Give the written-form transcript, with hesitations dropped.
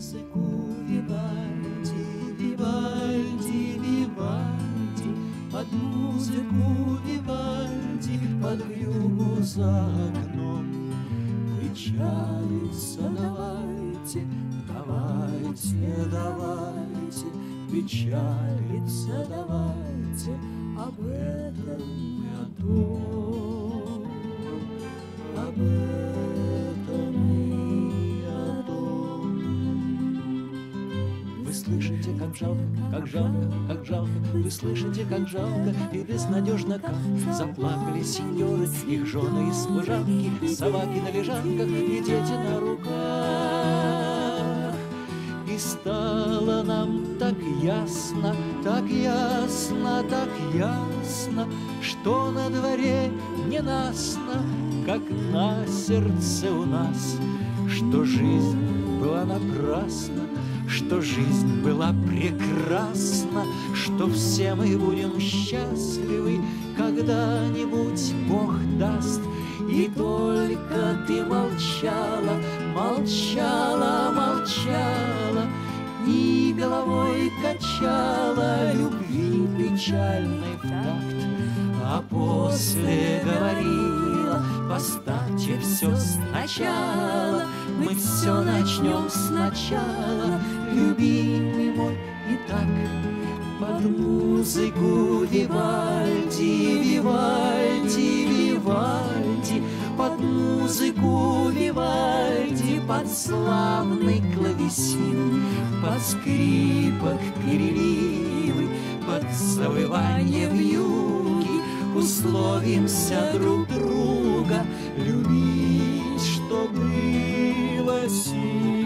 музыку Вивальди, Вивальди, Вивальди, под музыку Вивальди, под вьюгу за окном. Печалиться давайте, давайте, давайте, печалиться давайте об этом и о том, об этом и о том. Вы слышите, как жалко, как жалко, как жалко, вы слышите, как жалко и безнадежно, как заплакали сеньоры, их жены и служанки, собаки на лежанках и дети на руках. И стало нам так ясно, так ясно, так ясно, что на дворе ненастно, как на сердце у нас, что жизнь была напрасна, что жизнь была прекрасна, что все мы будем счастливы, когда-нибудь Бог даст. И только ты молчала, молчала, молчала, и головой качала любви печальной в такт, а после говорила: поставьте все сначала, мы все начнем сначала, любимый мой. И так под музыку Вивальди, Вивальди, Вивальди, под музыку Вивальди, под славный клавесин, под скрипок переливы, под завывание вьюги, условимся друг друга любить, что было сил.